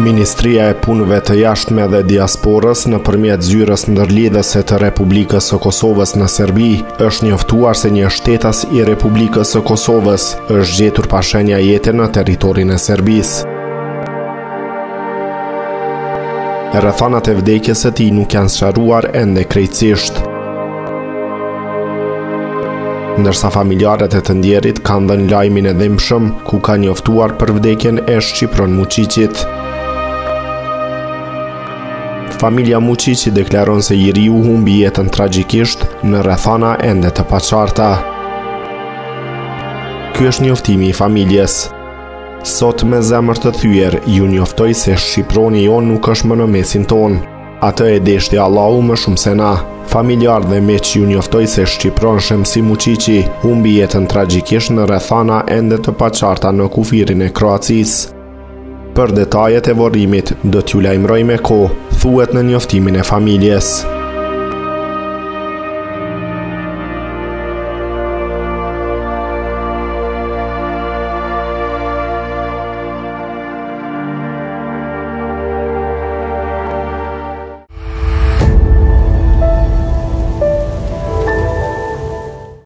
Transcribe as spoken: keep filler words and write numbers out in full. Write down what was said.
Ministria e Punëve të Jashtme dhe Diasporës nëpërmjet zyrës ndërlidhëse të Republikës së Kosovës në Serbi është njoftuar se një shtetas i Republikës së Kosovës është gjetur pa shenja jete në territorin e Serbisë. Rrethanat e vdekjes së tij nuk janë sqaruar ende krejtësisht. Ndërsa familjarët e të ndjerit kanë dhënë lajmin e dhimbshëm ku kanë njoftuar për vdekjen e Shqipron Muqiqit. Familja Muqiqi deklaron se njeriu humbi jetën tragjikisht në rrethana ende të paqarta. Ky është njoftimi i familjes. Sot me zemër të thyer ju njoftoj se Shqiproni jon nuk është më në mesin ton. Atë e deshti Allahu më shumë se na. Familjar dhe miq ju njoftoj se Shqipron Shemsi Muqiqi humbi jetën tragjikisht në rrethana ende të paqarta në kufirin e Kroacisë. Për detajet e varrimit do t'ju lajmëroj me kohë, thuhet në njoftimin e familjes.